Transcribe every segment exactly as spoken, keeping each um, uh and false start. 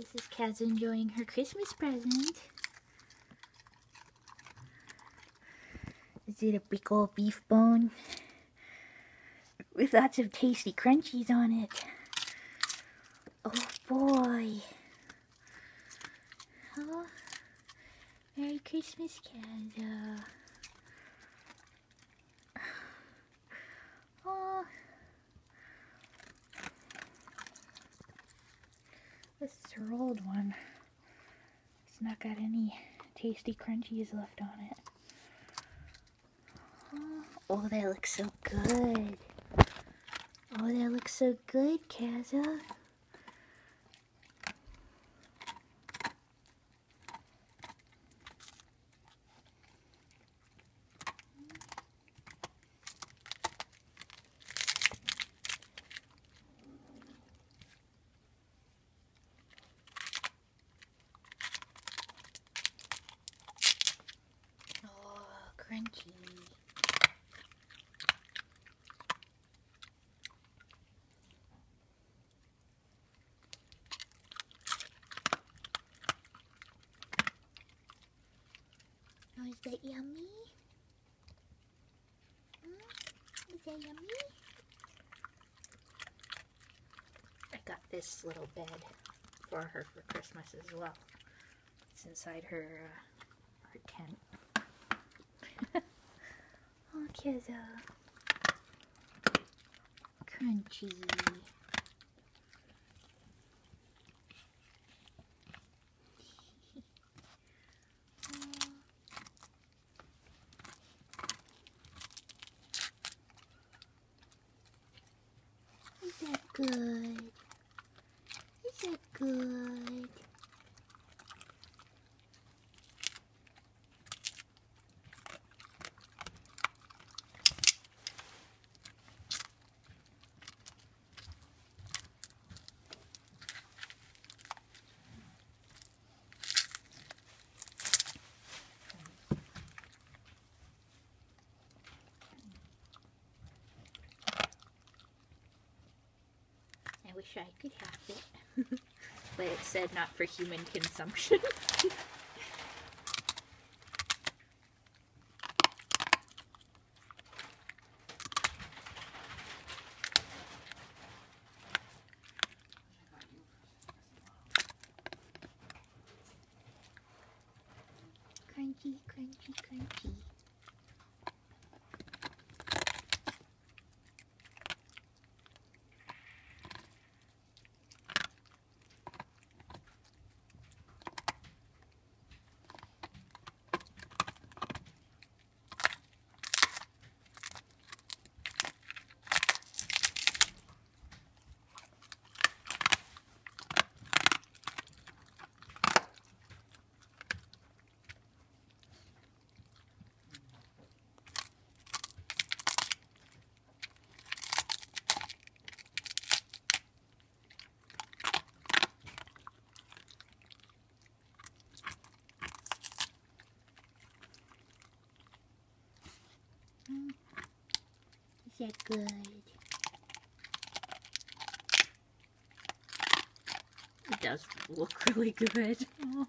This is Cazza enjoying her Christmas present. Is it a big old beef bone? With lots of tasty crunchies on it. Oh boy. Oh, Merry Christmas, Cazza. Oh. This is her old one. It's not got any tasty crunchies left on it. Oh, oh, that looks so good. Oh, that looks so good, Cazza. Oh, crunchy. Oh, is that yummy? Mm, is that yummy? I got this little bed for her for Christmas as well. It's inside her, uh, her tent. Oh, Cazza. Crunchy. Is that good? Is that good? I wish I could have it, but it said not for human consumption. Crunchy, crunchy, crunchy. Is that good? It does look really good. Oh.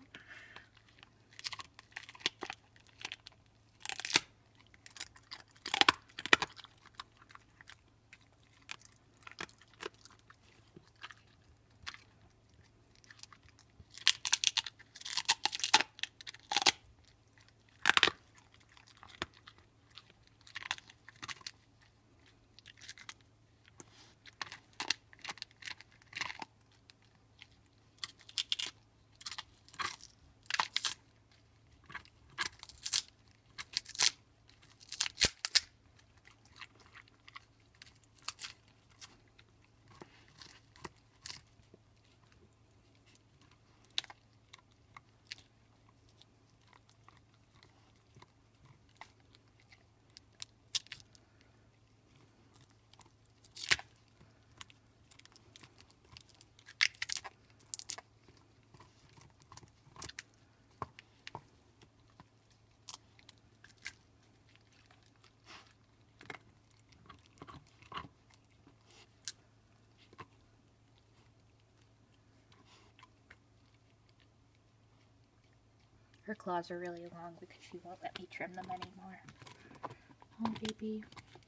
Her claws are really long because she won't let me trim them anymore. Oh, baby.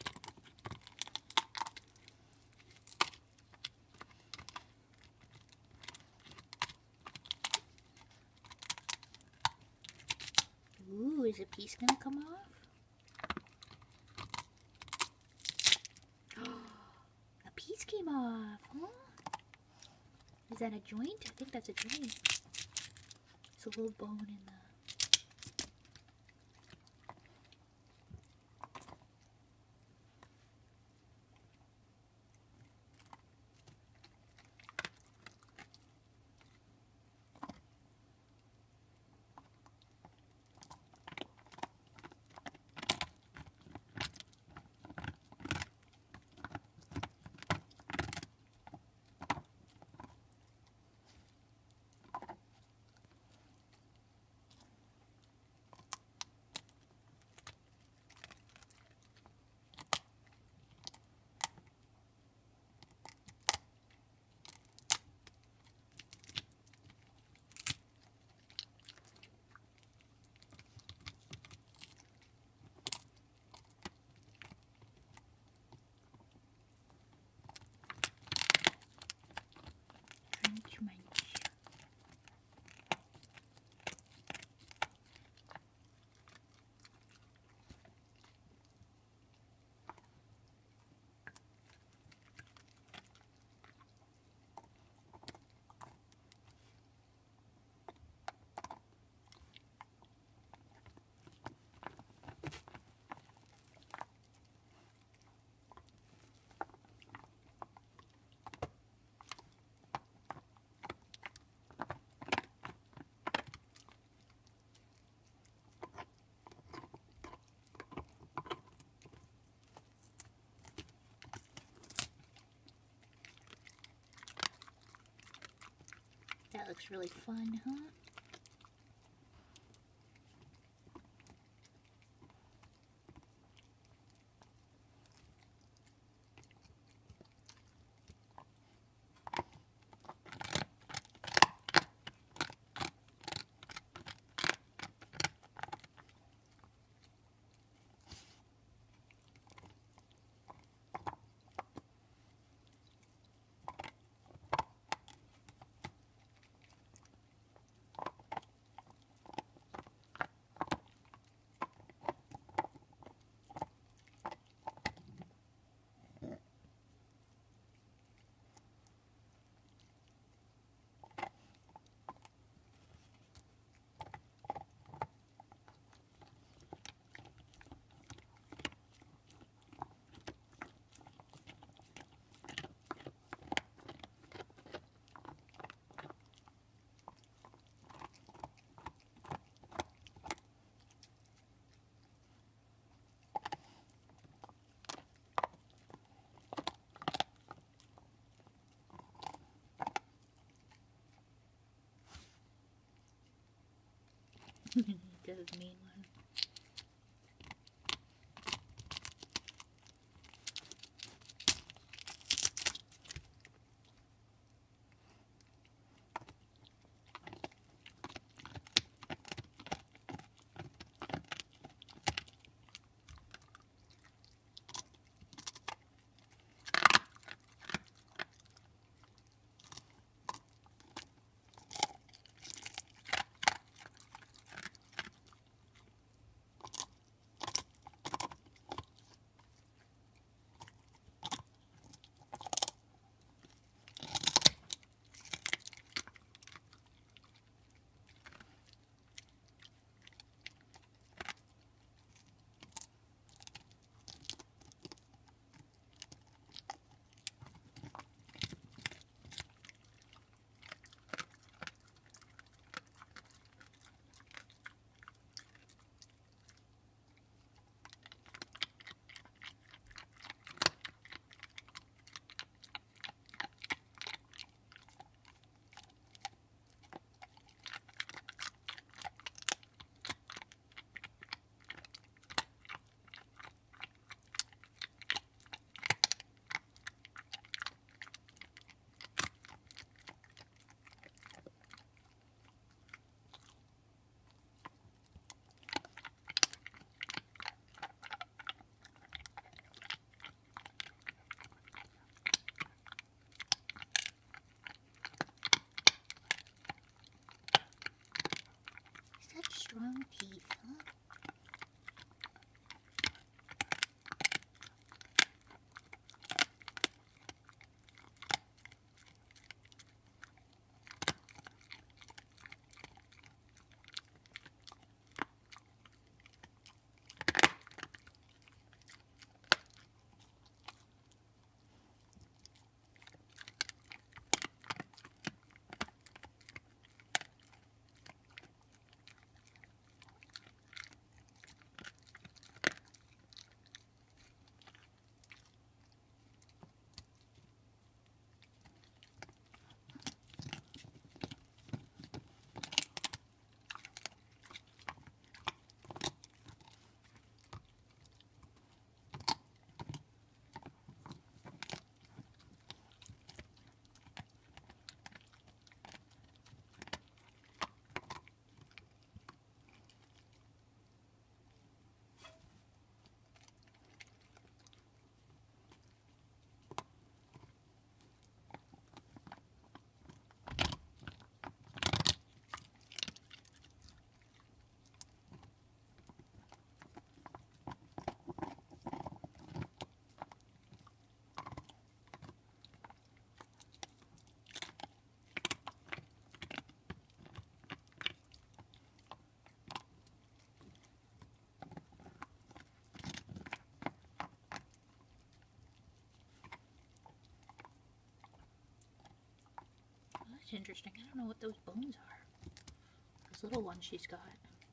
Ooh, is a piece gonna come off? A piece came off, huh? Is that a joint? I think that's a joint. It's a little bone in the... Munch, munch. That looks really fun, huh? This is a mean one. teeth, huh? That's interesting. I don't know what those bones are. Those little ones she's got.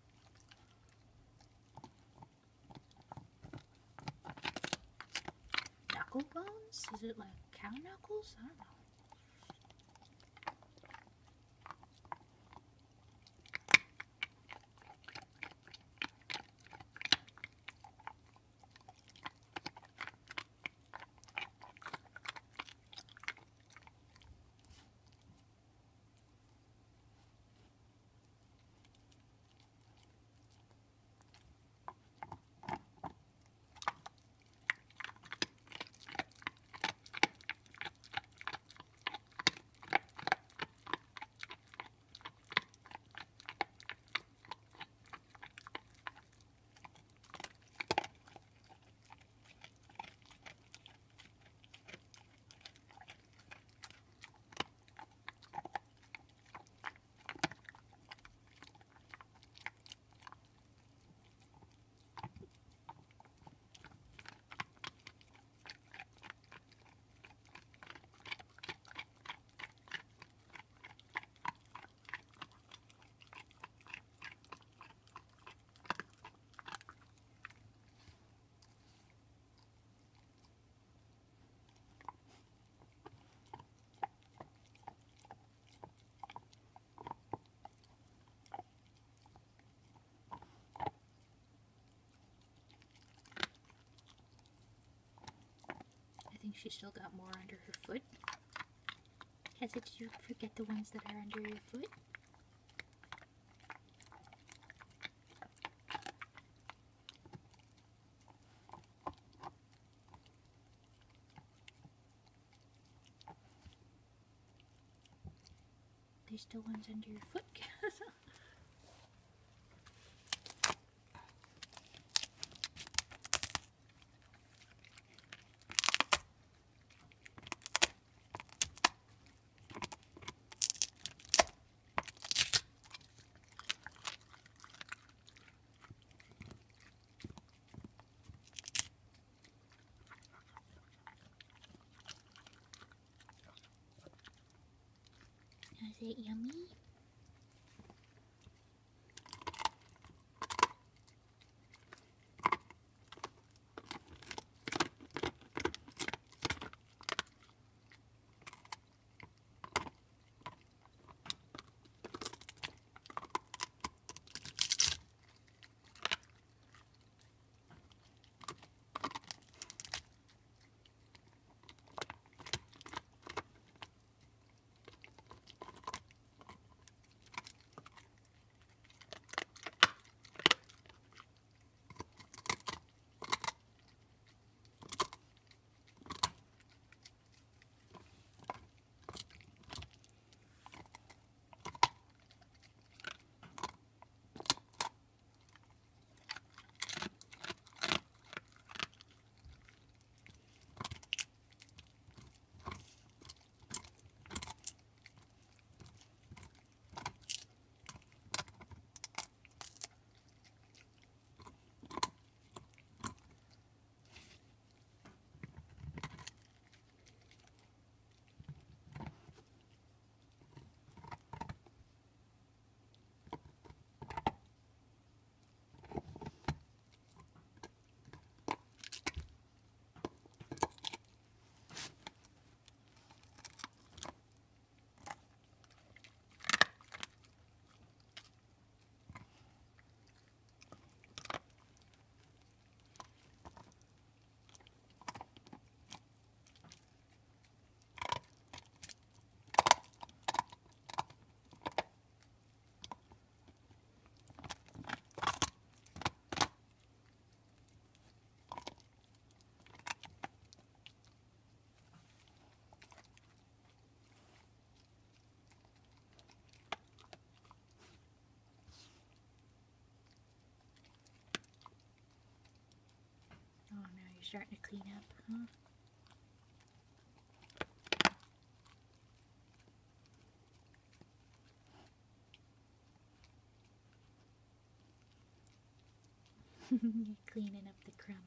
Knuckle bones? Is it like cow knuckles? I don't know. I think she's still got more under her foot. Cazza, did you forget the ones that are under your foot? There's still ones under your foot, Cazza. Is it yummy? starting to clean up, huh? You're cleaning up the crumbs.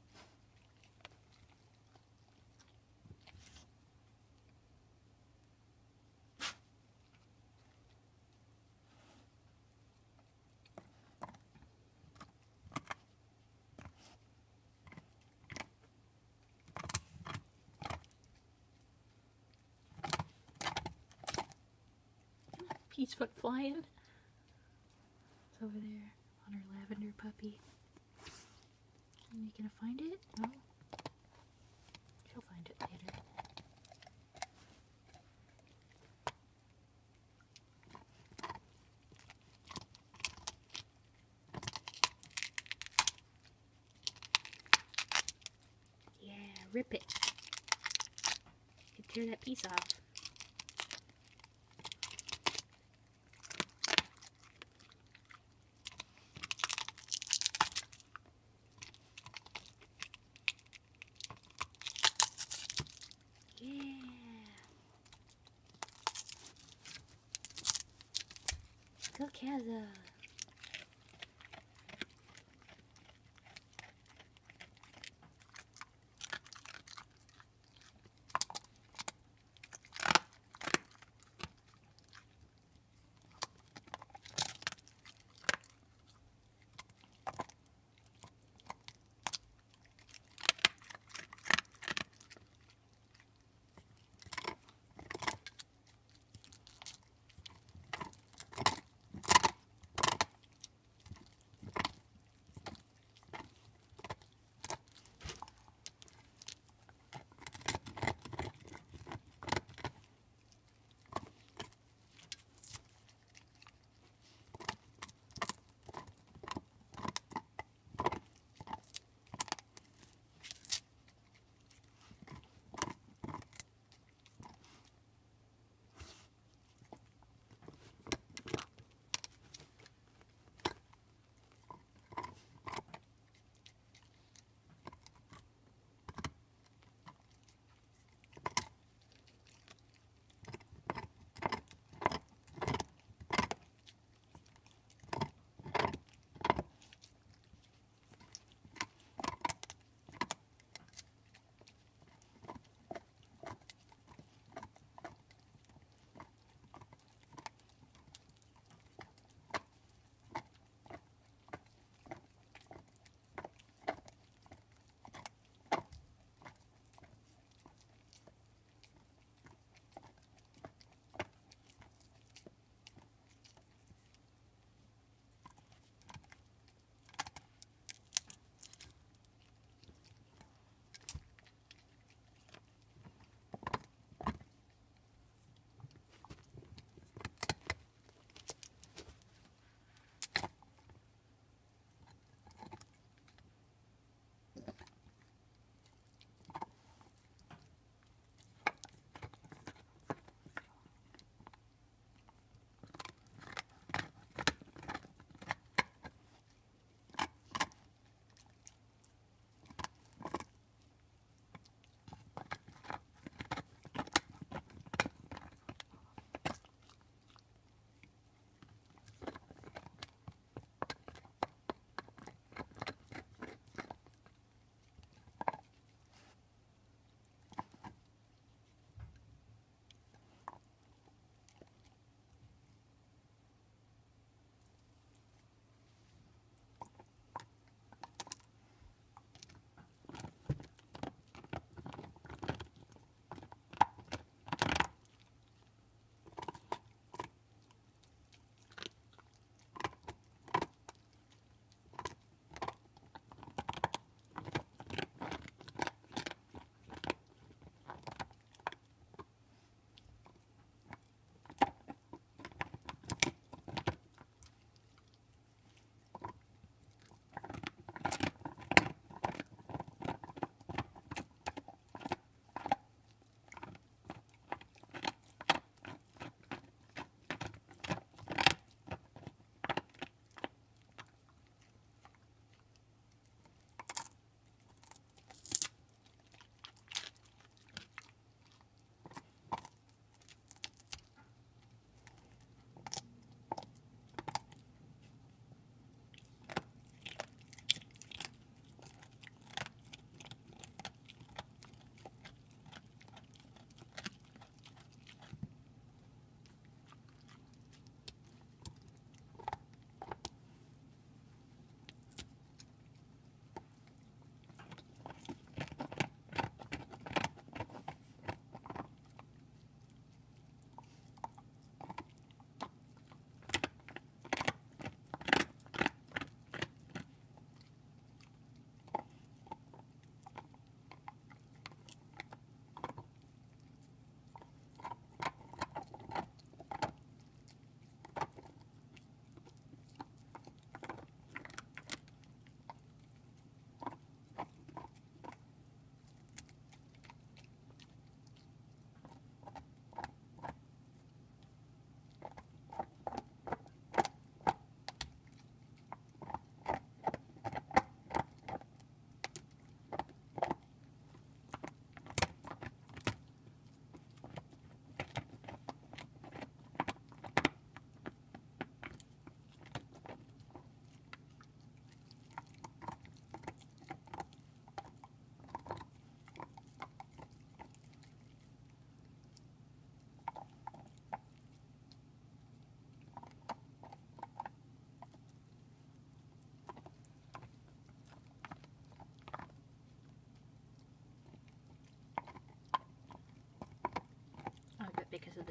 Peacefoot flying. It's over there on our lavender puppy. Are you gonna find it? No? She'll find it later. Yeah, rip it. You can tear that piece off. Yeah. Go Cazza.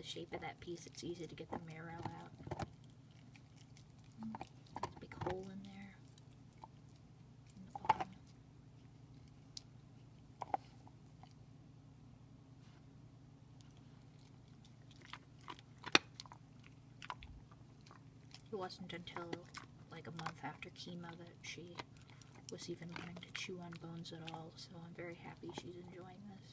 shape of that piece, it's easy to get the marrow out. There's a big hole in there. In the bottom. It wasn't until like a month after chemo that she was even learning to chew on bones at all, so I'm very happy she's enjoying this.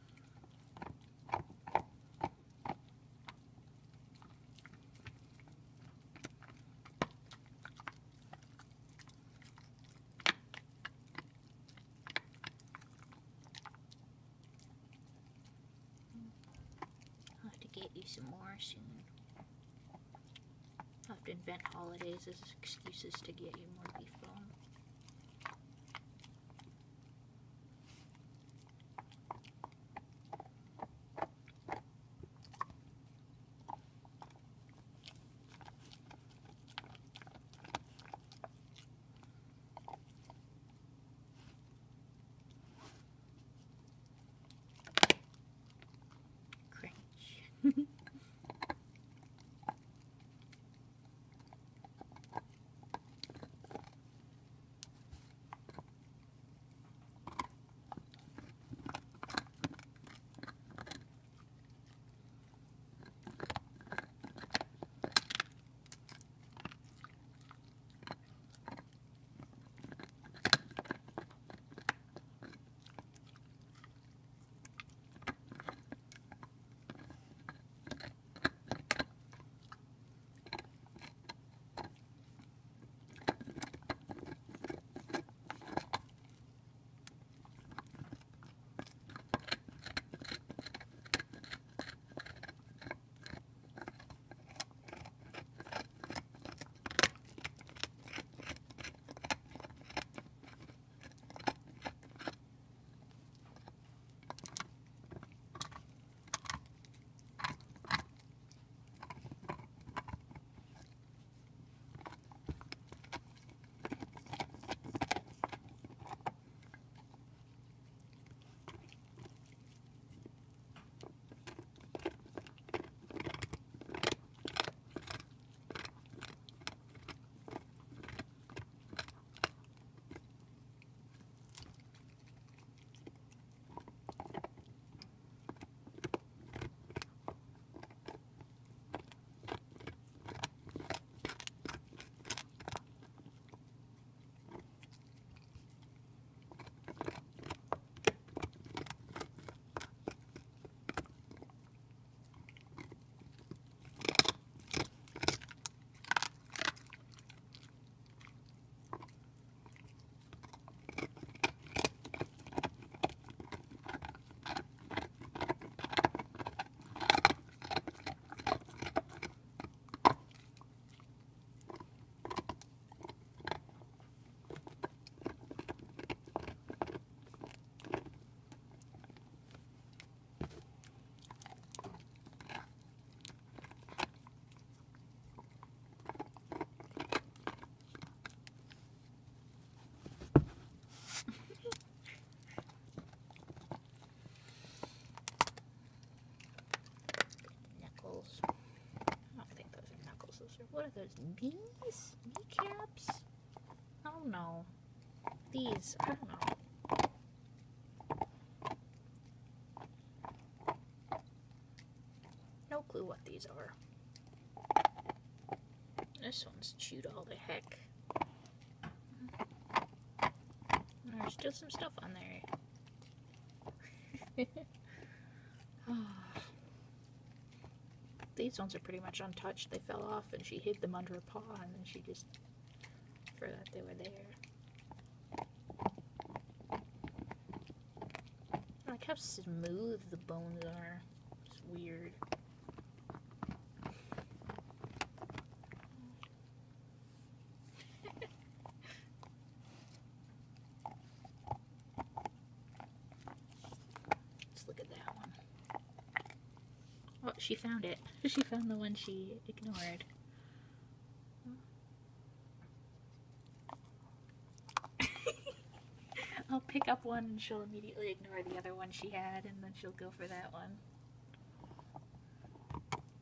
I'll have to get you some more soon. I'll have to invent holidays as excuses to get you more beef bone. Cringe. What are those, knees? Kneecaps? I don't know. These, I don't know. No clue what these are. This one's chewed all the heck. There's still some stuff on there. These ones are pretty much untouched. They fell off and she hid them under a paw and then she just forgot they were there. I like how smooth the bones are. It's weird. Let's look at that one. Oh, she found it. She found the one she ignored. I'll pick up one and she'll immediately ignore the other one she had, and then she'll go for that one.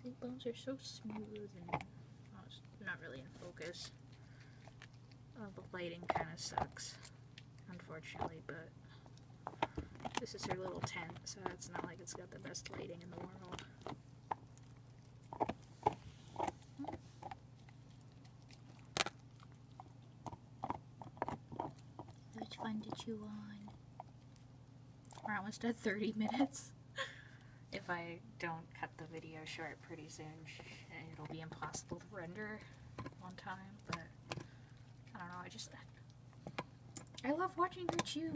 These bones are so smooth and well, it's not really in focus. Oh, the lighting kind of sucks, unfortunately, but this is her little tent, so it's not like it's got the best lighting in the world. Which one to chew on? We're almost at thirty minutes. If I don't cut the video short pretty soon, it'll be impossible to render on time, but I don't know, I just, I love watching her chew.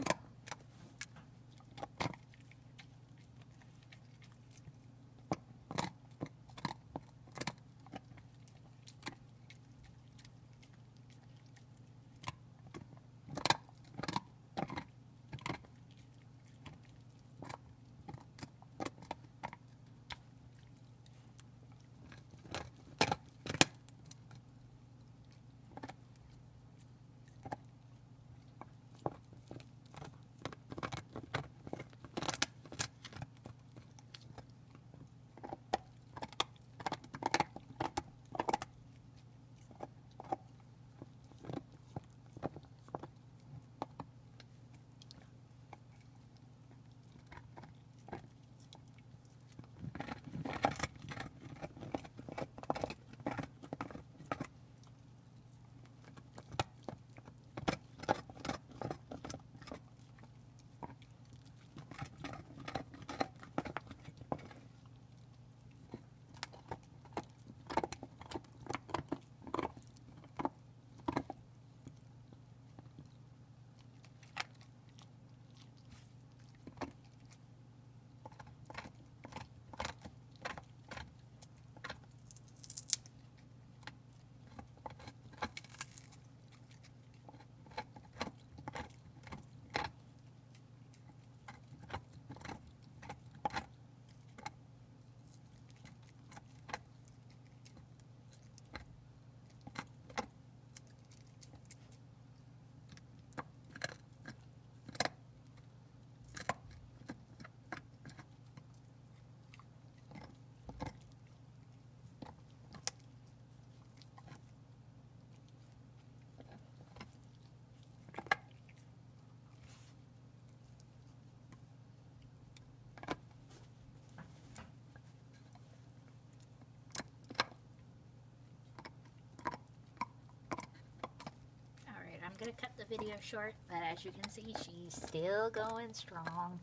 I'm gonna cut the video short, but as you can see, she's still going strong.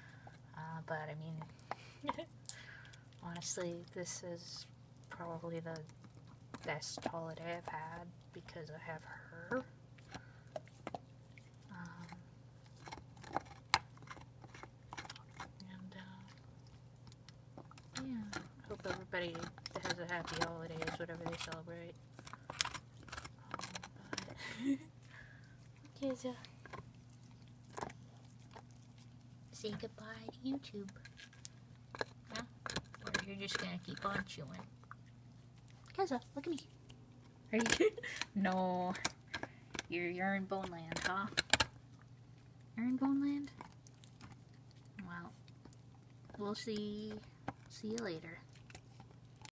Uh, but I mean, honestly, this is probably the best holiday I've had because I have her. Um, and uh, yeah, hope everybody has a happy holidays, whatever they celebrate. Um, but Cazza, say goodbye to YouTube. Huh? Or you're just gonna keep on chewing. Cazza, look at me. Are you? No. You're, you're in Bone Land, huh? You're in Bone Land? Well, we'll see. See you later.